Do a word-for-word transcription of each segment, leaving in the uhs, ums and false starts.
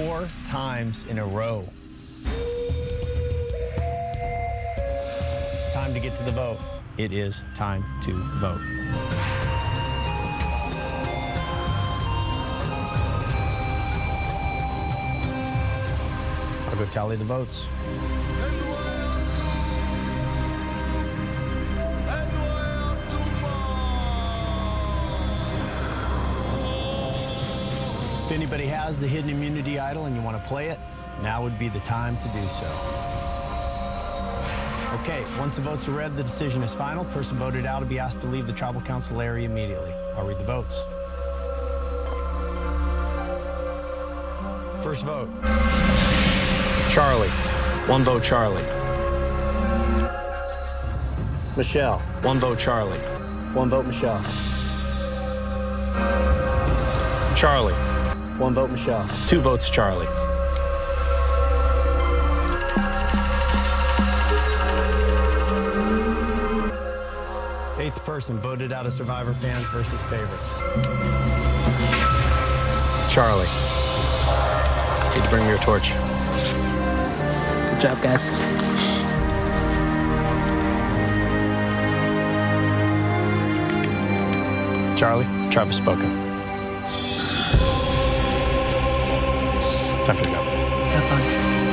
four times in a row. It's time to get to the vote. It is time to vote. I'll go tally the votes. If anybody has the hidden immunity idol and you want to play it, now would be the time to do so. Okay, once the votes are read, the decision is final. Person voted out will be asked to leave the tribal council area immediately. I'll read the votes. First vote. Charlie. One vote, Charlie. Michelle. One vote, Charlie. One vote, Michelle. Charlie. One vote, Michelle. Two votes, Charlie. Eighth person voted out of Survivor fans versus favorites. Charlie. Need to bring me your torch. Good job, guys. Charlie, tribe has spoken. Time to go. Have fun.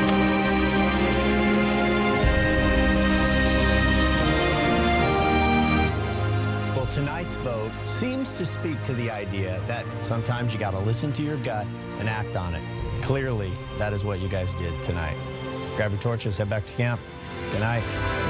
Well, tonight's vote seems to speak to the idea that sometimes you got to listen to your gut and act on it. Clearly, that is what you guys did tonight. Grab your torches, head back to camp. Good night.